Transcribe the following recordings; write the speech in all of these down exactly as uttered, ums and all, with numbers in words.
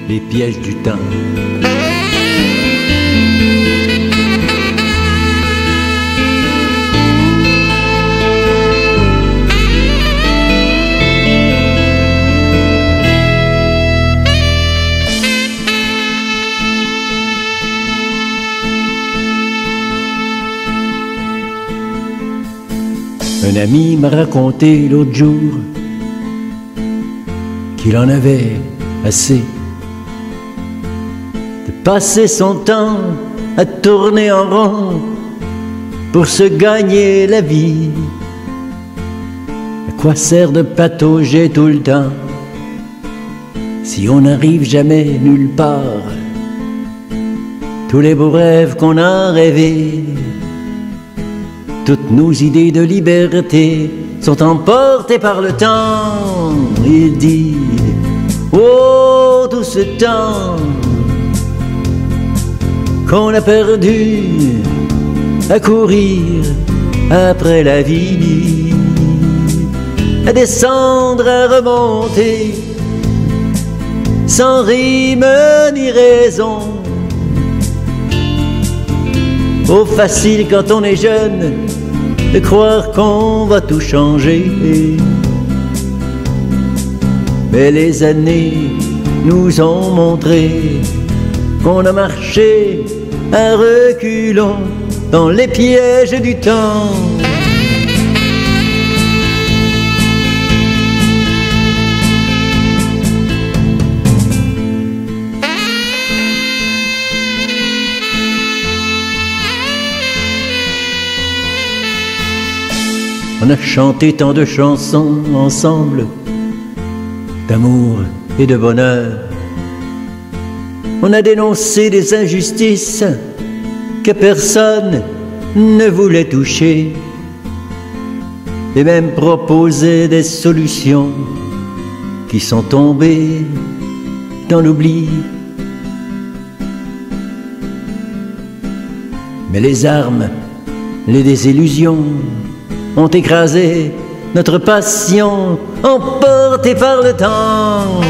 les pièges du temps. Un ami m'a raconté l'autre jour qu'il en avait assez de passer son temps à tourner en rond pour se gagner la vie. À quoi sert de patauger tout le temps si on n'arrive jamais nulle part? Tous les beaux rêves qu'on a rêvés, toutes nos idées de liberté sont emportées par le temps. Il dit, oh, tout ce temps qu'on a perdu à courir après la vie, à descendre, à remonter, sans rime ni raison. Oh, facile quand on est jeune de croire qu'on va tout changer. Mais les années nous ont montré qu'on a marché à reculons dans les pièges du temps. On a chanté tant de chansons ensemble, d'amour et de bonheur. On a dénoncé des injustices que personne ne voulait toucher, et même proposé des solutions qui sont tombées dans l'oubli. Mais les armes, les désillusions ont écrasé notre passion, emportée par le temps.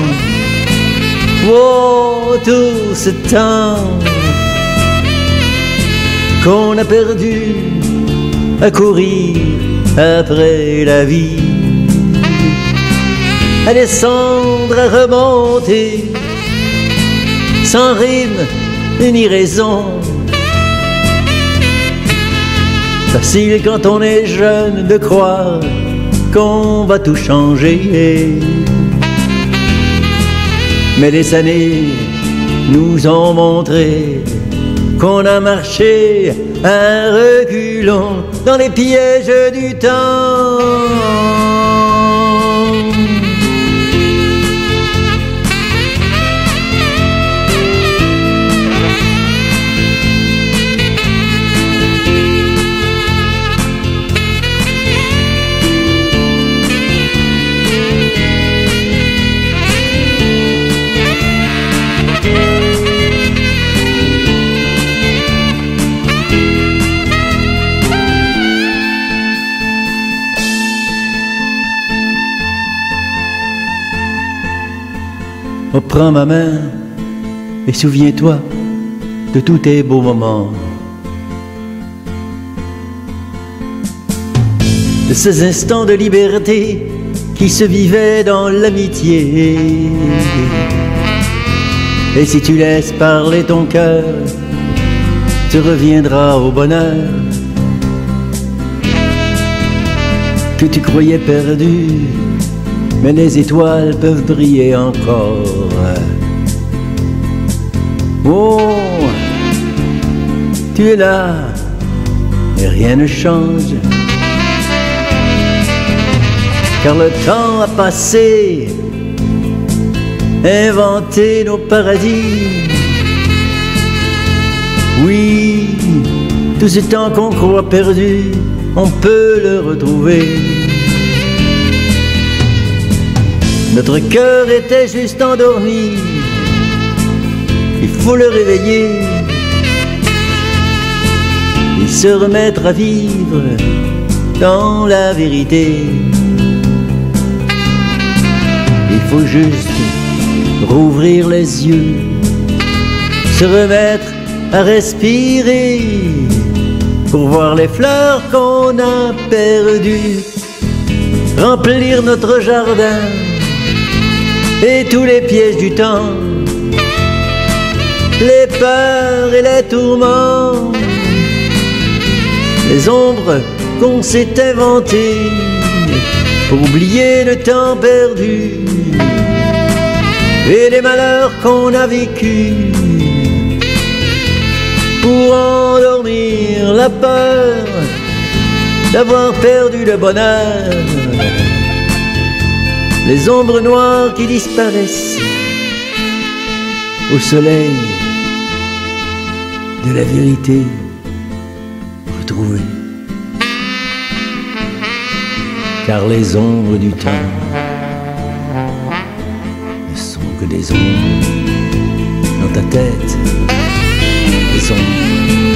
Oh, tout ce temps qu'on a perdu à courir après la vie, à descendre, à remonter, sans rime ni raison. Facile quand on est jeune de croire qu'on va tout changer. Mais les années nous ont montré qu'on a marché à reculons dans les pièges du temps. Oh, prends ma main et souviens-toi de tous tes beaux moments, de ces instants de liberté qui se vivaient dans l'amitié. Et si tu laisses parler ton cœur, tu reviendras au bonheur que tu croyais perdu. Mais les étoiles peuvent briller encore. Oh, tu es là et rien ne change, car le temps a passé, inventé nos paradis. Oui, tout ce temps qu'on croit perdu, on peut le retrouver. Notre cœur était juste endormi, il faut le réveiller et se remettre à vivre dans la vérité. Il faut juste rouvrir les yeux, se remettre à respirer, pour voir les fleurs qu'on a perdues, remplir notre jardin et tous les pièges du temps, les peurs et les tourments, les ombres qu'on s'est inventées pour oublier le temps perdu et les malheurs qu'on a vécus, pour endormir la peur d'avoir perdu le bonheur, les ombres noires qui disparaissent au soleil de la vérité retrouvée. Car les ombres du temps ne sont que des ombres dans ta tête, des ombres